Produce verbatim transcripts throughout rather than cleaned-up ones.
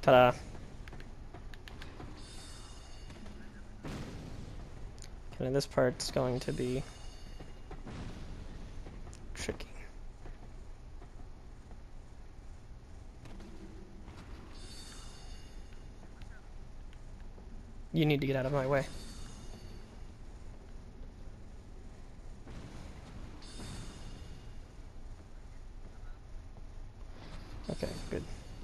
Ta-da. Okay, this part's going to be tricky. You need to get out of my way. Okay, good.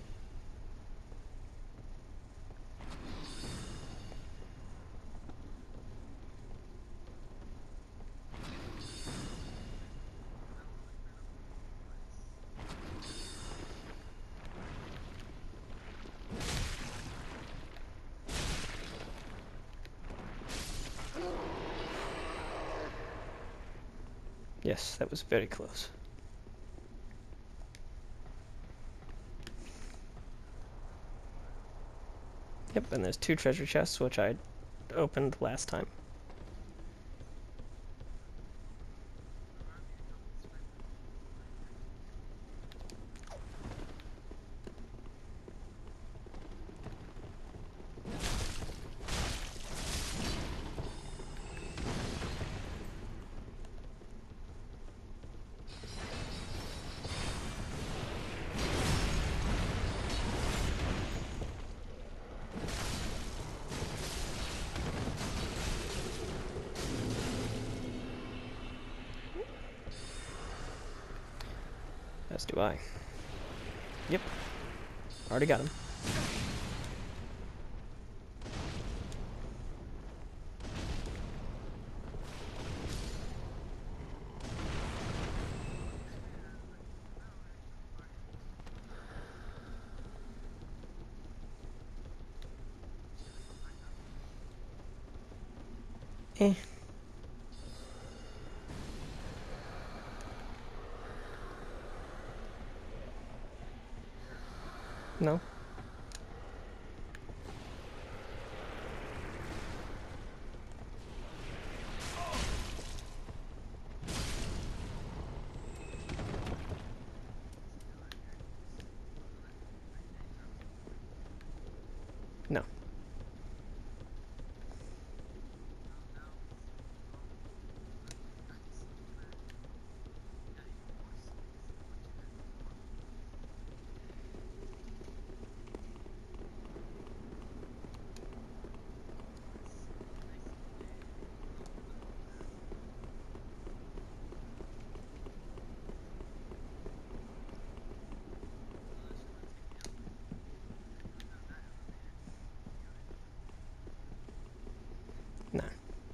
Yes, that was very close. Yep, and there's two treasure chests, which I opened last time. As do I. Yep. Already got him. Eh. No. No. No.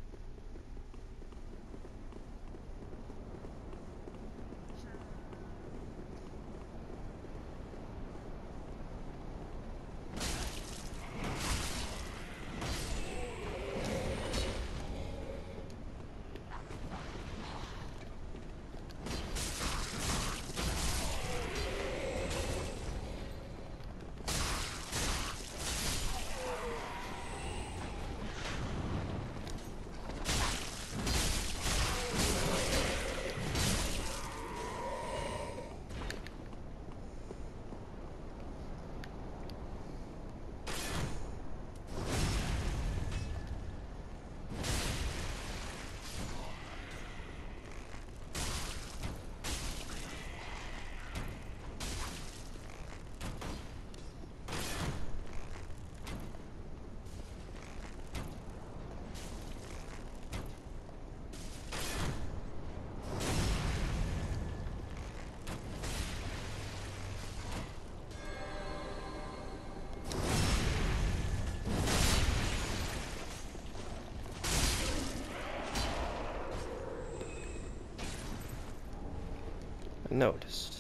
Noticed.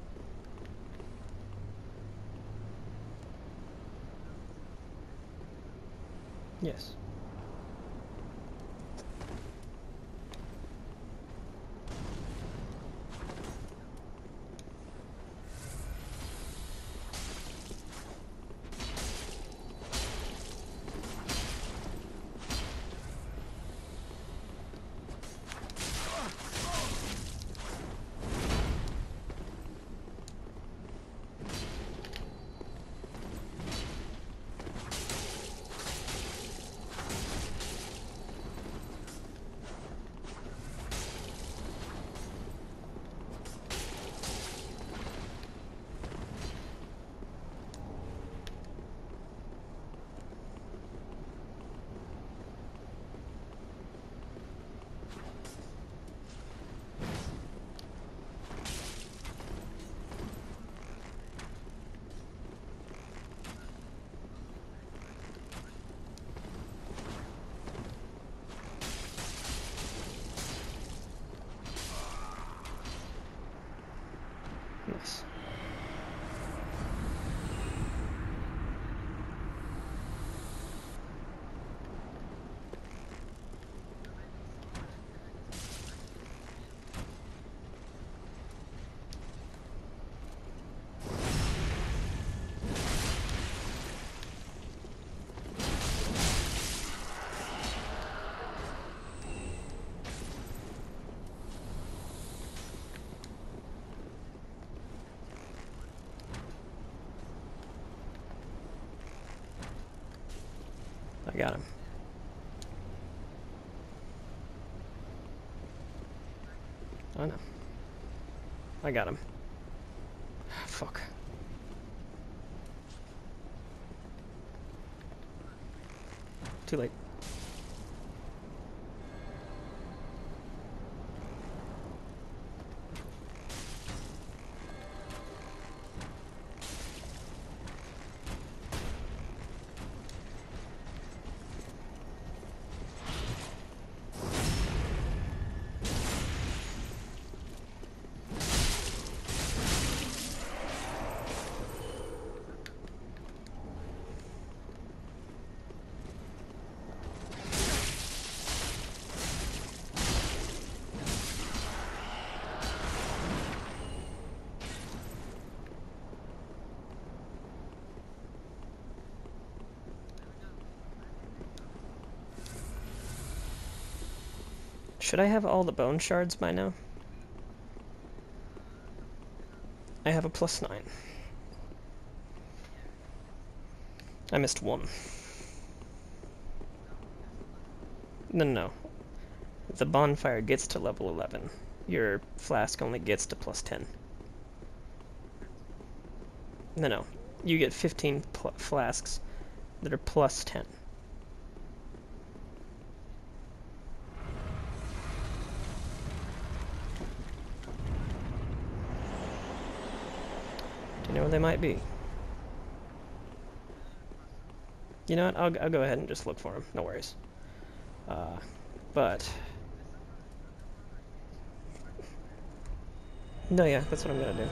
Yes. Nice. I got him. Oh no. I got him. Fuck. Too late. Should I have all the bone shards by now? I have a plus nine. I missed one. No, no, no. The bonfire gets to level eleven. Your flask only gets to plus ten. No, no. You get fifteen pl flasks that are plus ten. Do you know where they might be? You know what? I'll, I'll go ahead and just look for them. No worries. Uh, but... No, yeah, that's what I'm gonna do.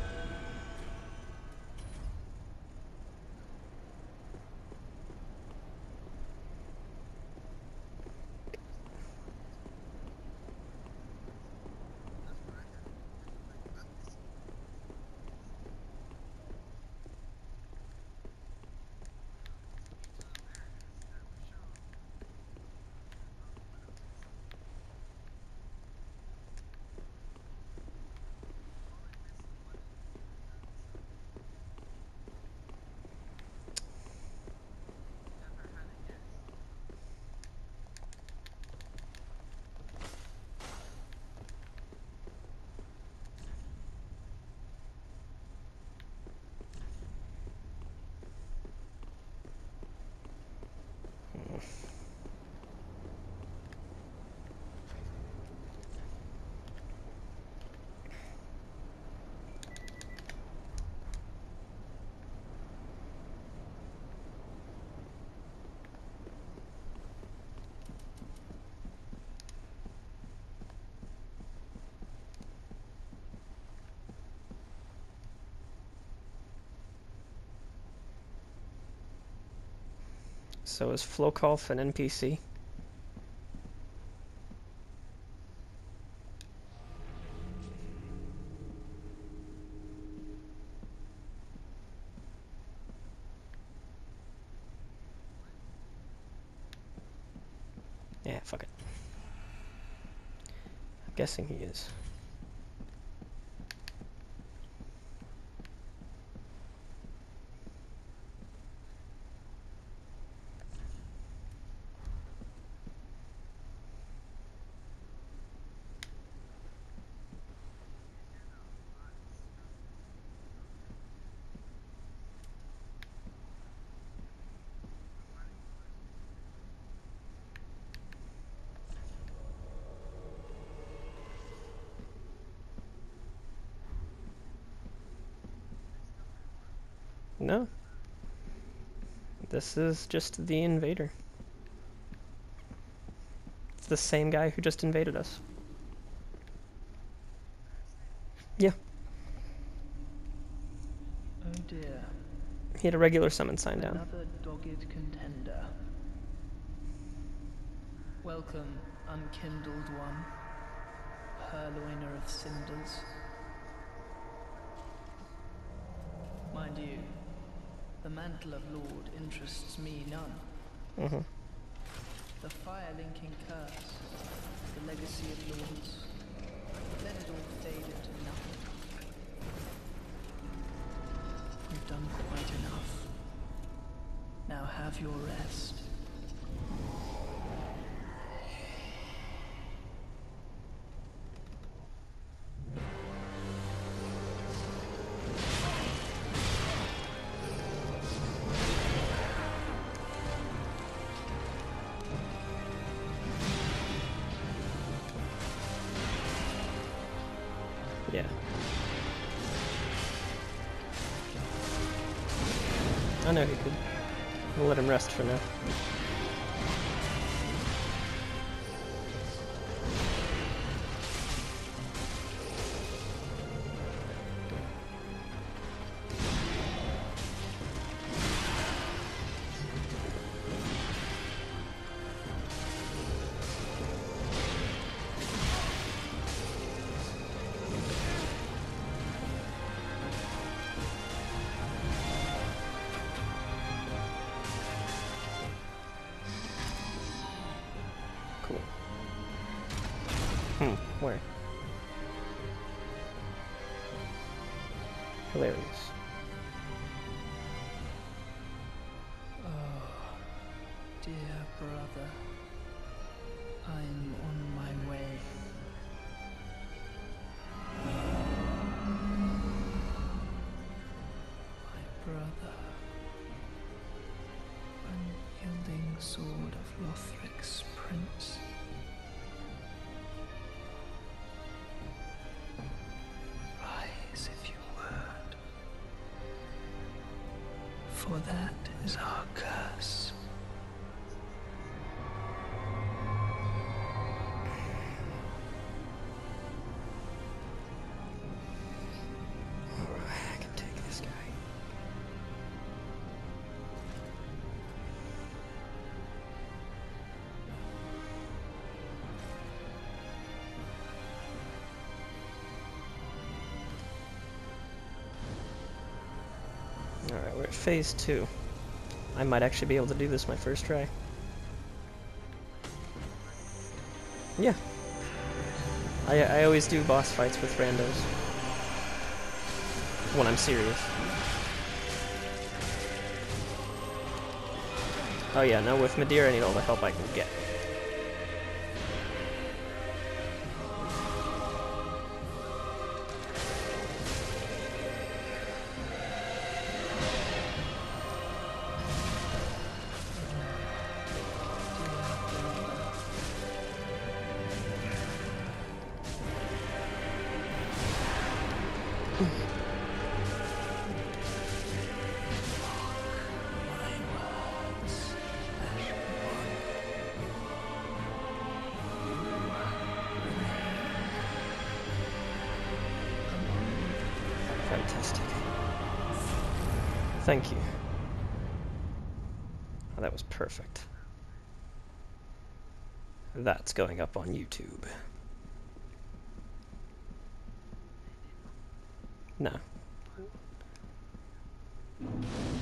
So is Flokolf an N P C? Yeah, fuck it. I'm guessing he is. No. This is just the invader. It's the same guy who just invaded us. Yeah. dear. He had a regular summon sign down. Another dogged contender. Welcome, unkindled one, purloiner of cinders. Mind you, the mantle of Lord interests me none. Mm-hmm. The fire-linking curse, the legacy of lords, let it all fade into nothing. You've done quite enough. Now have your rest. Yeah. I know he could. We'll let him rest for now. Cool. Hmm, where? Hilarious. Oh, dear brother, I'm on my way. My brother, unyielding sword of Lothric's prince. Rise if you would, for that is our curse. I can take this guy. Alright, we're at phase two. I might actually be able to do this my first try. Yeah. I, I always do boss fights with randos. When I'm serious. Oh yeah, no, with Madeira I need all the help I can get. Fantastic. Thank you. Oh, that was perfect. That's going up on YouTube. No.